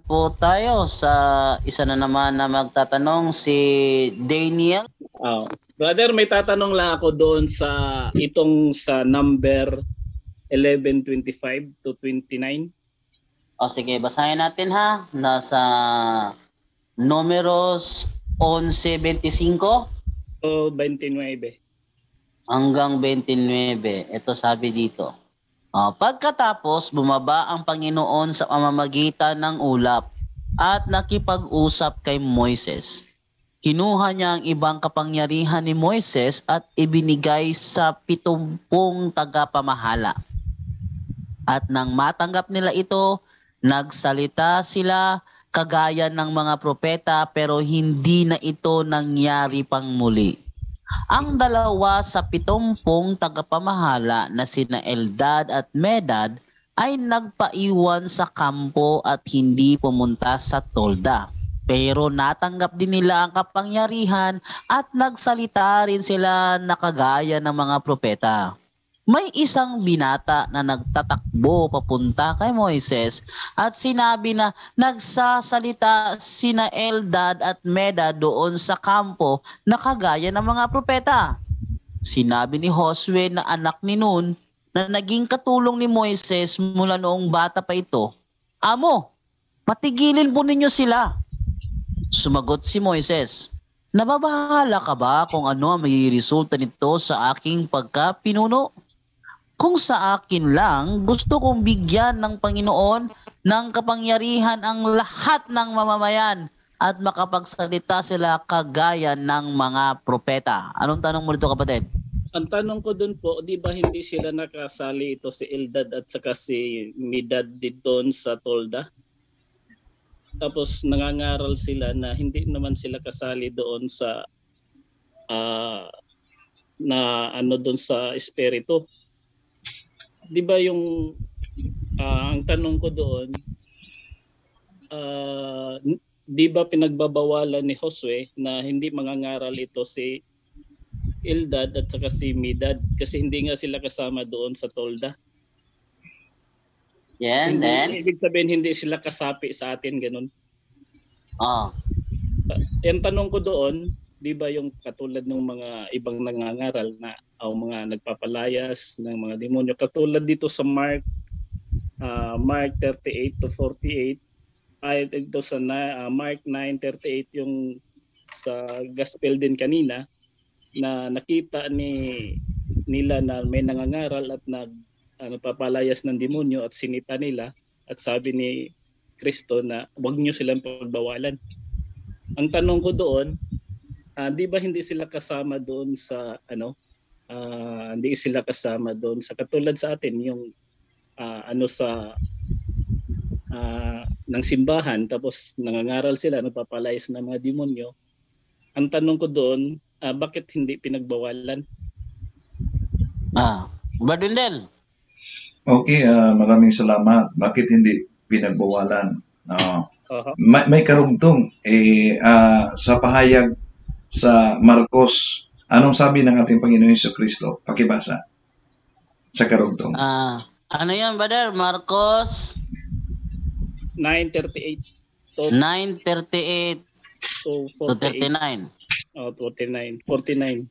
po tayo sa isa na naman na magtatanong, si Daniel. Brother, may tatanong lang ako doon sa itong sa number 11:25 to 29. Sige, basahin natin ha. Nasa Números 11:25 o 29 hanggang 29. Ito sabi dito. Pagkatapos, bumaba ang Panginoon sa pamamagitan ng ulap at nakipag-usap kay Moises. Kinuha niya ang ibang kapangyarihan ni Moises at ibinigay sa 70 tagapamahala. At nang matanggap nila ito, nagsalita sila kagaya ng mga propeta pero hindi na ito nangyari pang muli. Ang dalawa sa 70 tagapamahala na sina Eldad at Medad ay nagpaiwan sa kampo at hindi pumunta sa tolda. Pero natanggap din nila ang kapangyarihan at nagsalita rin sila na kagaya ng mga propeta. May isang binata na nagtatakbo papunta kay Moises at sinabi na nagsasalita sina Eldad at Medad doon sa kampo na kagaya ng mga propeta. Sinabi ni Josue na anak ni Nun na naging katulong ni Moises mula noong bata pa ito, "Amo, patigilin po ninyo sila." Sumagot si Moises, "Nababahala ka ba kung ano ang magiging resulta nito sa aking pagkapinuno? Kung sa akin lang, gusto kong bigyan ng Panginoon ng kapangyarihan ang lahat ng mamamayan at makapagsalita sila kagaya ng mga propeta." Anong tanong mo dito, kapatid? Ang tanong ko dun po, di ba hindi sila nakasali ito si Eldad at saka si Medad doon sa tolda? Tapos nangangaral sila na hindi naman sila kasali doon sa na ano doon sa espiritu. Di ba yung ang tanong ko doon, di ba pinagbabawalan ni Josue na hindi mangangaral ito si Eldad at saka si Medad kasi hindi nga sila kasama doon sa tolda? Yeah, and then? Ibig sabihin hindi sila kasapi sa atin, ganun. Yung tanong ko doon, di ba yung katulad ng mga ibang nangangaral na mga nagpapalayas ng mga demonyo, katulad dito sa Mark 38 to 48, ay ito sa Mark 9:38 yung sa gospel din kanina, na nakita nila na may nangangaral at nagpapalayas ng demonyo at sinita nila, at sabi ni Kristo na huwag niyo silang pagbawalan. Ang tanong ko doon, di ba hindi sila kasama doon sa hindi sila kasama doon sa katulad sa atin yung sa ng simbahan, tapos nangangaral sila, nagpapalayas ng mga demonyo. Ang tanong ko doon, bakit hindi pinagbawalan? Badundel. Okay, maraming salamat. Bakit hindi pinagbawalan? May karugtong sa pahayag sa Marcos. Anong sabi ng ating Panginoon Jesucristo? Pakibasa sa karugtong. Ano yan, brother? Marcos 9:38 9:38 to 39. 49.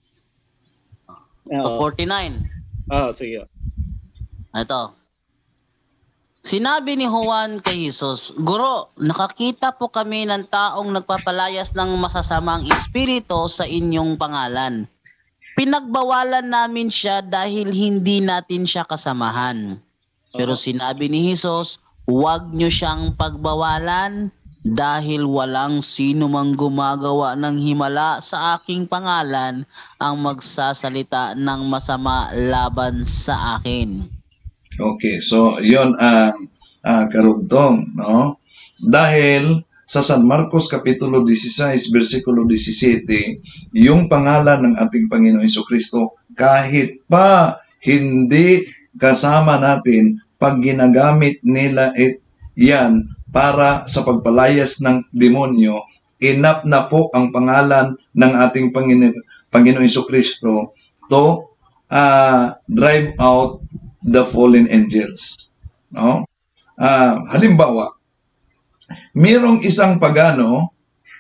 49. Sige. Ito. Sinabi ni Juan kay Jesus, "Guro, nakakita po kami ng taong nagpapalayas ng masasamang espiritu sa inyong pangalan. Pinagbawalan namin siya dahil hindi natin siya kasamahan." Pero sinabi ni Jesus, "Huwag niyo siyang pagbawalan dahil walang sino mang gumagawa ng himala sa aking pangalan ang magsasalita ng masama laban sa akin." Okay, so yon ang karugtong, no? Dahil sa San Marcos Kapitulo 16, versikulo 17, yung pangalan ng ating Panginoon Jesucristo, kahit pa hindi kasama natin, pag ginagamit nila yan para sa pagpalayas ng demonyo, enough na po ang pangalan ng ating Panginoon Jesucristo to drive out the fallen angels. No? Halimbawa, merong isang pagano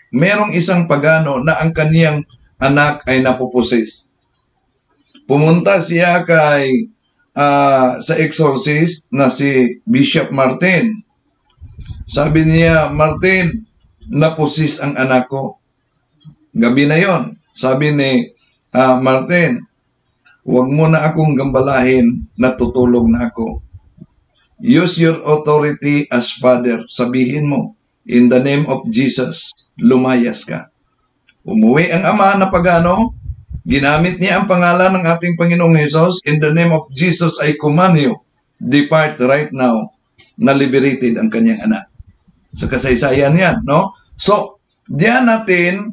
na ang kaniyang anak ay napuposes. Pumunta siya kay sa exorcist na si Bishop Martin. Sabi niya, Martin, napusis ang anak ko. Gabi na yon. Sabi ni Martin, huwag mo na akong gambalahin, natutulog na ako. Use your authority as father. Sabihin mo, in the name of Jesus, lumayas ka. Umuwi ang ama na pagano, ginamit niya ang pangalan ng ating Panginoong Hesus. In the name of Jesus, I command you, depart right now, na liberated ang kanyang anak. Sa kasaysayan yan, no? So, diyan natin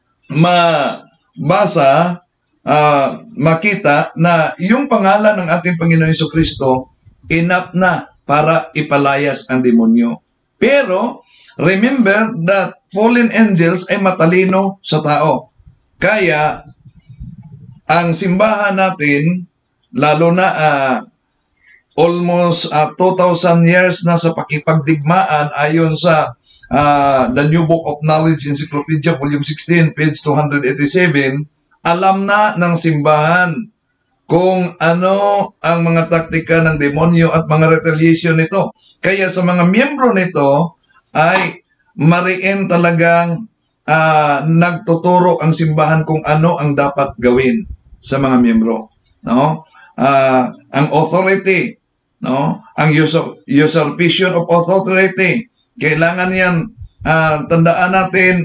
mabasa, makita na yung pangalan ng ating Panginoong Jesucristo, enough na para ipalayas ang demonyo. Pero, remember that fallen angels ay matalino sa tao. Kaya, ang simbahan natin, lalo na almost 2,000 years na sa pakipagdigmaan ayon sa The New Book of Knowledge Encyclopedia, Volume 16, page 287, alam na ng simbahan kung ano ang mga taktika ng demonyo at mga retaliation nito. Kaya sa mga miyembro nito ay mariin talagang nagtuturo ang simbahan kung ano ang dapat gawin sa mga miyembro. No? Ang authority, no? Ang usurpation of authority, kailangan yan, tandaan natin,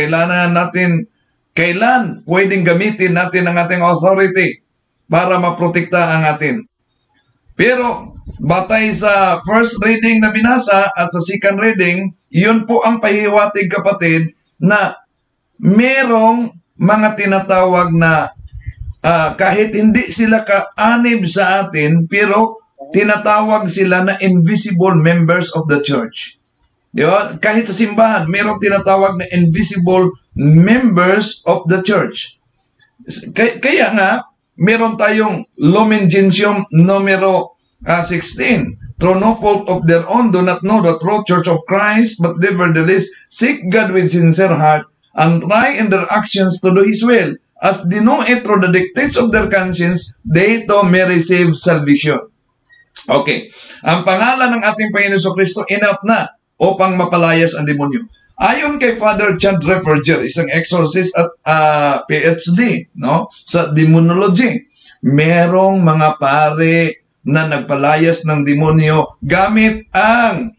kailan pwedeng gamitin natin ang ating authority para maprotekta ang atin. Pero, batay sa first reading na binasa at sa second reading, yun po ang pahiwatig, kapatid, na merong mga tinatawag na kahit hindi sila kaanib sa atin, pero tinatawag sila na invisible members of the church. Diba? Kahit sa simbahan, merong tinatawag na invisible members of the church. Kaya nga, meron tayong Lumen Gentium numero 16. Through no fault of their own, do not know the true church of Christ, but nevertheless seek God with sincere heart, and try in their actions to do His will. As they know it through the dictates of their conscience, they too may receive salvation. Okay. Ang pangalan ng ating Panginoon Jesucristo, enough na upang mapalayas ang demonyo. Ayon kay Father Chad Referger, isang exorcist at PhD, no, sa demonology, merong mga pare na nagpalayas ng demonyo gamit ang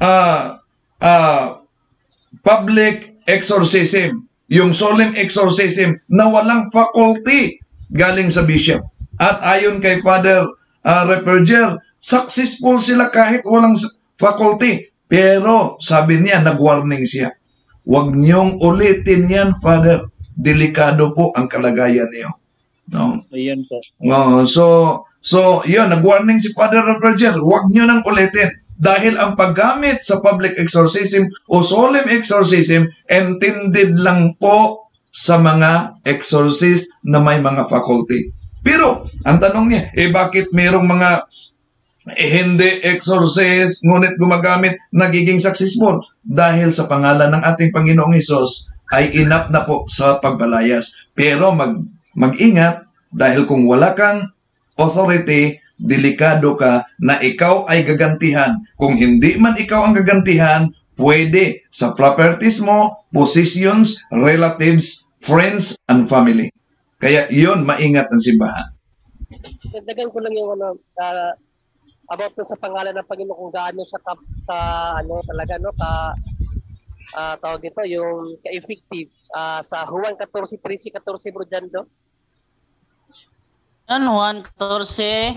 public exorcism, yung solemn exorcism na walang faculty galing sa bishop. At ayon kay Father Referger, successful sila kahit walang faculty. Pero, sabi niya, nag-warning siya. Huwag niyong ulitin yan, Father. Delikado po ang kalagayan niyo. No? Ayan po. So, yun, nag-warning si Father Referger. Huwag niyo nang ulitin. Dahil ang paggamit sa public exorcism o solemn exorcism, intended lang po sa mga exorcist na may mga faculty. Pero, ang tanong niya, bakit mayroong mga hindi exorcist, ngunit gumagamit, nagiging successful? Dahil sa pangalan ng ating Panginoong Hesus ay enough na po sa pagbalayas. Pero mag-ingat, dahil kung wala kang authority, delikado ka na ikaw ay gagantihan. Kung hindi man ikaw ang gagantihan, pwede sa properties mo, possessions, relatives, friends, and family. Kaya yun, maingat ang simbahan. Dagdagan ko lang yung about sa pangalan ng Panginoon, kung gaano siya tawag dito, yung ka-effective sa Juan 14, 13, 14, Bro Jando. Yan, Juan 14,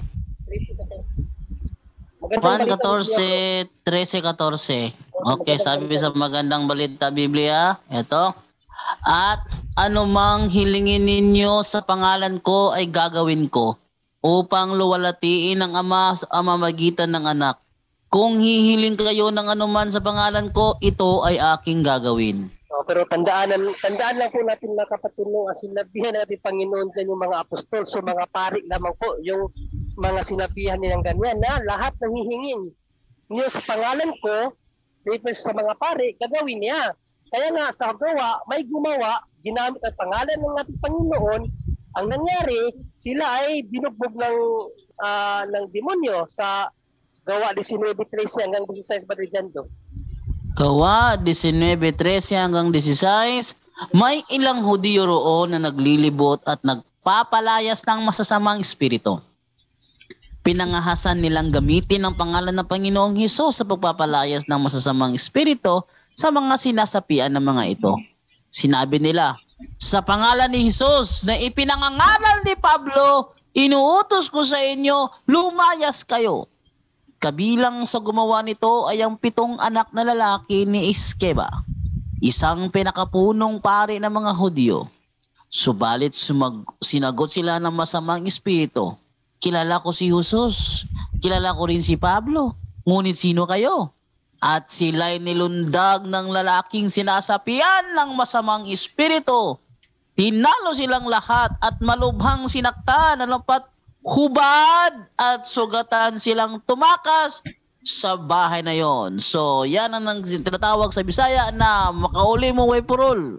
13, 14. Okay, sabi sa magandang balita Biblia, ito. At anumang hilingin ninyo sa pangalan ko ay gagawin ko, upang luwalatiin ng Ama sa pamamagitan ng Anak. Kung hihiling kayo ng anuman sa pangalan ko, ito ay aking gagawin. Pero tandaan lang po natin, mga kapatid, ang sinabihan natin Panginoon dyan yung mga apostol, so mga pari lamang po, yung mga sinabihan nilang ganyan, na lahat ng hihingin niyo sa pangalan ko, reference sa mga pari, gagawin niya. Kaya nga sa gawa, may gumawa, ginamit ang pangalan ng ating Panginoon. Ang nangyari, sila ay binugbog ng demonyo sa gawa 19:13 hanggang 16 Brother Jando. Gawa 19:13 hanggang 16, may ilang Hudyo roon na naglilibot at nagpapalayas ng masasamang espiritu. Pinangahasan nilang gamitin ang pangalan ng Panginoong Hesus sa pagpapalayas ng masasamang espiritu sa mga sinasapian ng mga ito. Sinabi nila, sa pangalan ni Hesus na ipinangangaral ni Pablo, inuutos ko sa inyo, lumayas kayo. Kabilang sa gumawa nito ay ang 7 anak na lalaki ni Iskeba, isang pinakapunong pari ng mga Hudyo. Subalit sinagot sila ng masamang espiritu. Kilala ko si Hesus, kilala ko rin si Pablo, ngunit sino kayo? At sila'y nilundag ng lalaking sinasapian ng masamang espiritu. Tinalo silang lahat at malubhang sinaktan ng hubad at sugatan silang tumakas sa bahay na yon. So, yan ang tinatawag sa Bisaya na makauli mo way purol.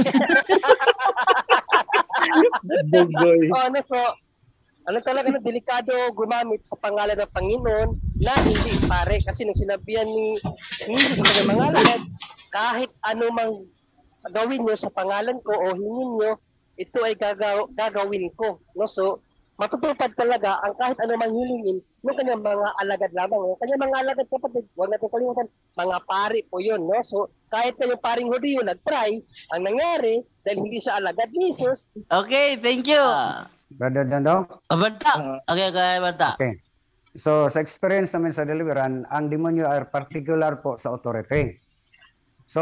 Bugoy. So, ano talaga na delikado gumamit sa pangalan ng Panginoon na hindi pare. Kasi nung sinabihan ni Jesus sa kanyang mga alagad, kahit ano mang gawin nyo sa pangalan ko o hingin nyo, ito ay gagawin ko. No? So, matutupad talaga ang kahit ano mang hilingin ng kanyang mga alagad lamang. Yung kanyang mga alagad, kapatid, huwag natin kalimutan, mga pari po yun. No? So, kahit na yung paring Hudyo nag-pray, ang nangyari, dahil hindi siya alagad ni Jesus. Okay, thank you. Brother Dando? Banta. Okay, banta. Okay. So, sa experience namin sa deliverance, ang demonyo ay particular po sa authority. So,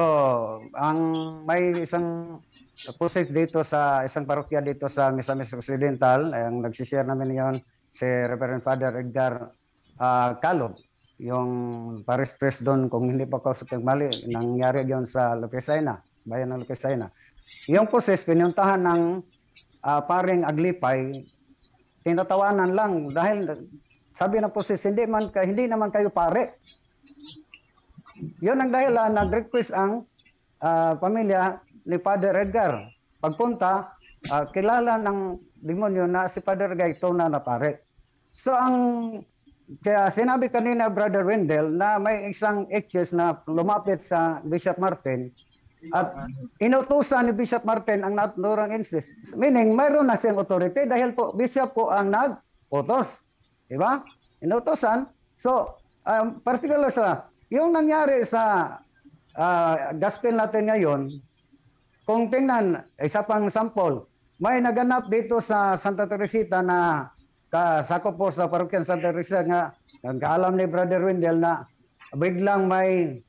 may isang process dito sa isang parokya dito sa Misamis Occidental, ang nagsishare namin yon si Reverend Father Edgar Calog, yung parish priest doon, kung hindi pa kausap yung mali, nangyari yon sa Lucasina, bayan ng Lucasina. Yung process, pinuntahan ng paring Aglipay, tinatawanan lang dahil sabi ng process, hindi naman kayo pare. Yun ang dahilan, nag-request ang pamilya ni Father Edgar. Pagpunta, kilala ng demonyo na si Father Edgar ito na pare. So kaya sinabi kanina Brother Wendell na may isang excess na lumapit sa Bishop Martin at inutusan ni Bishop Martin ang naturang incest. Meaning, mayroon na siyang authority dahil po Bishop po ang nag-utos. Diba? Inutusan. So, particular sa yung nangyari sa gospel natin ngayon, kung tingnan, isa pang sample, may naganap dito sa Santa Teresita na kasako po sa parokyan Santa Teresita nga nagkaalam ni Brother Wendell na biglang may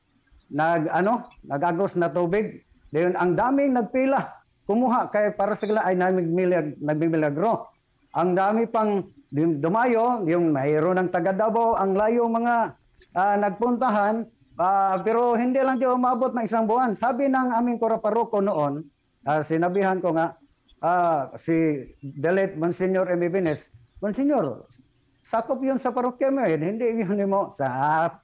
nag-agos na tubig. Diyon ang daming nagpila kumuha kay para sila ay nagmimilagro. Ang dami pang dumayo, yung mayroon ng taga Davao, ang layo mga nagpuntahan, pero hindi lang siya umabot ng 1 buwan. Sabi ng aming kuraparoko noon, sinabihan ko nga, si Delet Monsignor Emibines, Monsignor, sakop yun sa parokya mo, hindi yun mo sa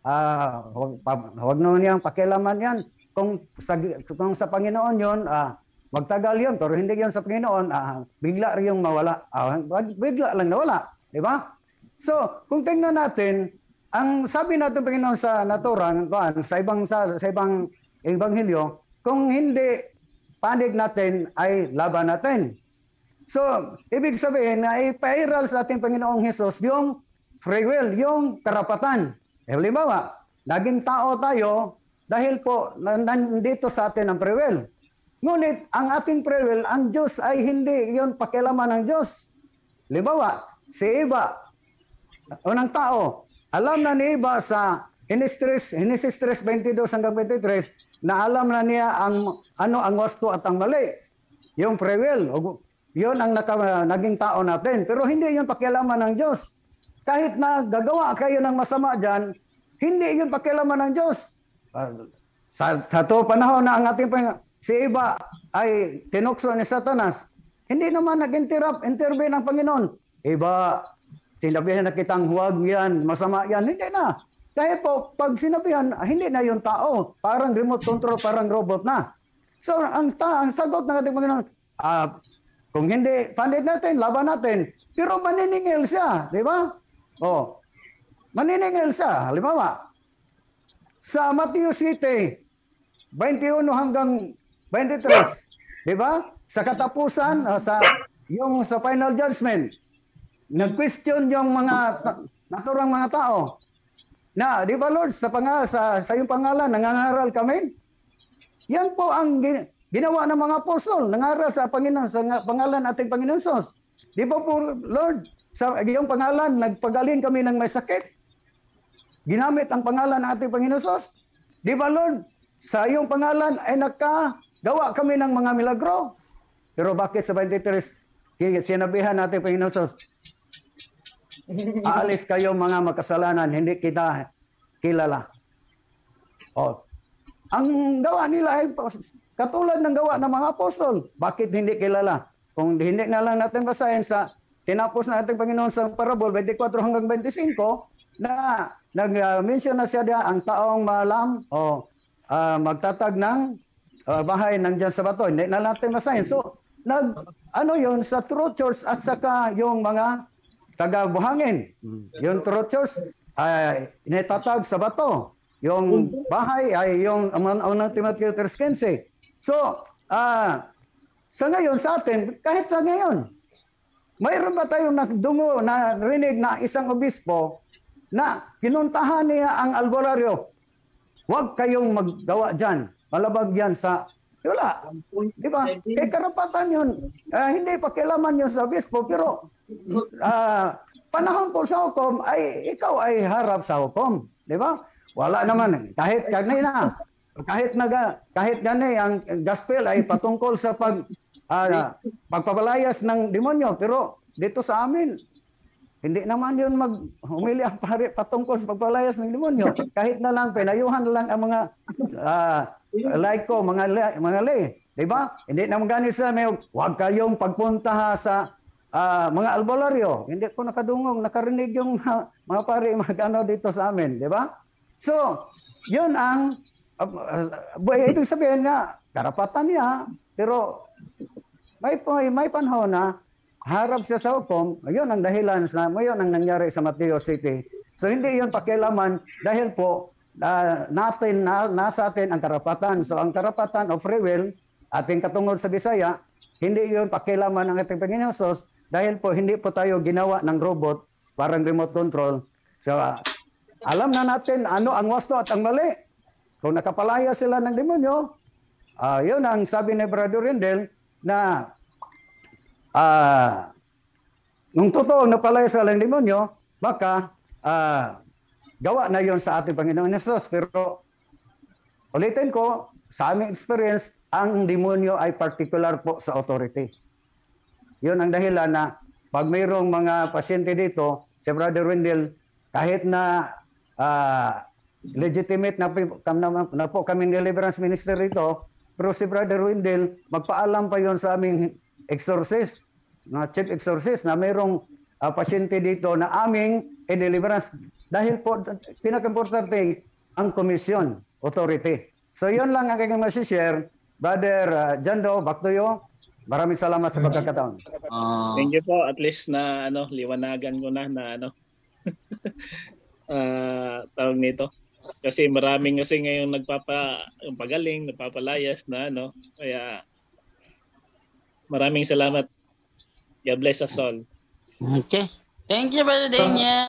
huwag na niyang pakialaman yan. Kung sa Panginoon yun, magtagal yun, pero hindi yun sa Panginoon, bigla rin yung mawala. Bigla lang nawala. Diba? So, kung tingnan natin, ang sabi natin Panginoon sa naturang, sa ibang ebanghelyo, kung hindi panig natin ay laban natin. So, ibig sabihin na ipairal sa ating Panginoong Hesus yung free will, yung karapatan. Halimbawa, naging tao tayo dahil po nandito sa atin ang free will. Ngunit ang ating free will, ang Diyos ay hindi yon pakialaman ng Diyos. Halimbawa, si Eva, unang tao, alam na ni Eva sa Genesis 3:22 hanggang 23 na alam na niya ang wasto at ang mali. Yung free will, yun ang naging tao natin. Pero hindi yun pakialaman ng Diyos. Kahit na gagawa kayo ng masama dyan, hindi yun pakialaman ng Diyos. Sa panahon na ang ating si Eva ay tinukso ni Satanas, hindi naman nag-intervene ang Panginoon. Eva, sinabihan na kitang huwag yan, masama yan. Hindi na. Dahil po, pag sinabihan, hindi na yung tao. Parang remote control, parang robot na. So, ang sagot ng ating Panginoon, kung hindi pandit natin, laban natin. Pero maniningil siya, di ba? Oh, maniningil siya. Halimbawa, sa Matthew City, 21 hanggang 23, di ba? Sa katapusan, sa final judgment, nag-question yung mga naturang mga tao. Na, di ba Lord, sa iyong pangalan, nangangaral kami? Yan po ang ginawa ng mga apostol, nangaral sa Panginoon, sa pangalan ating Panginoon Sos. Di ba po, Lord, sa iyong pangalan, nagpagaling kami ng may sakit? Ginamit ang pangalan ng ating Panginoon Sos. Di ba, Lord, sa iyong pangalan ay nakagawa kami ng mga milagro? Pero bakit sa 23, sinabihan natin Panginoon Sos, aalis kayo mga makasalanan, hindi kita kilala. Oh, ang gawa nila ay katulad ng gawa ng mga apostol. Bakit hindi kilala? Kung hindi na lang natin basahin sa tinapos na ating Panginoon sa parable 24 hanggang 25 na nag-mention na siya diyan ang taong maalam o magtatag ng bahay nandiyan sa bato. Hindi na natin basahin. So, yun sa true church at saka yung mga taga-buhangin. Yung true church ay initatag sa bato. Yung bahay ay yung unang Timothy 3:15. So, sa ngayon sa atin, kahit sa ngayon, mayroon ba tayong narinig na isang obispo na pinuntahan niya ang albularyo? Huwag kayong maggawa dyan. Malabag yan sa... Wala. Di ba? Kaya karapatan yun. Hindi pakialaman yun sa obispo, pero panahon po sa hukom ay ikaw ay harap sa hukom. Di ba? Wala naman. Kahit kanina, kahit gani ang gospel ay patungkol sa pagpapalayas ng demonyo, pero dito sa amin, hindi naman yun humili ang pari patungkol sa pagpapalayas ng demonyo. Kahit na lang, pinayuhan lang ang mga laiko, mga lay. Diba? Hindi naman gani sila, huwag kayong pagpunta sa mga albularyo. Hindi ko nakarinig yung mga pari dito sa amin. Diba? So, yun ang ibig sabihin nga, karapatan niya, pero may panahon na harap siya sa hukom, yun ang dahilan yun ang nangyari sa Mateo City. So hindi yun pakialaman dahil po nasa atin ang karapatan. So ang karapatan of free will, ating katungod sa Bisaya, hindi yun pakialaman ng ating Panginoon Sos dahil po hindi po tayo ginawa ng robot, parang remote control. So alam na natin ano ang wasto at ang mali. Kung nakapalaya sila ng demonyo, yun ang sabi ni Brother Rendell na nung totoo napalaya sila ng demonyo, baka gawa na yun sa ating Panginoon Yesus. Pero ulitin ko, sa aming experience, ang demonyo ay particular po sa authority. Yun ang dahilan na pag mayroong mga pasyente dito, si Brother Rendell, kahit na legitimate na po kami deliverance minister rito, pero si Brother Rendell, magpaalam pa yon sa aming exorcist, chief exorcist, na mayroong pasyente dito na aming deliverance. Dahil po, pinaka-importante, ang komisyon, authority. So yun lang ang aking masishare. Brother Jando, back to you. Maraming salamat sa pagkakataon. Thank you po. At least na liwanagan ko na tawag nito. Kasi maraming ngayong nagpapagaling, nagpapalayas na kaya maraming salamat. God bless us all. Okay. Thank you, Brother Daniel.